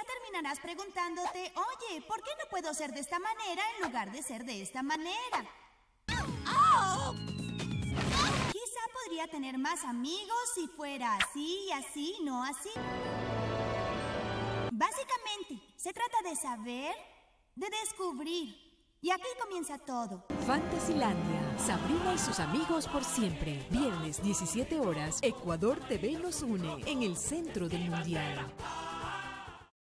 terminarás preguntándote, oye, ¿por qué no puedo ser de esta manera en lugar de ser de esta manera? Quizá podría tener más amigos si fuera así y así, no así. Básicamente, se trata de saber, de descubrir. Y aquí comienza todo. Fantasylandia, Sabrina y sus amigos por siempre. Viernes 17 horas, Ecuador TV nos une en el centro del mundial.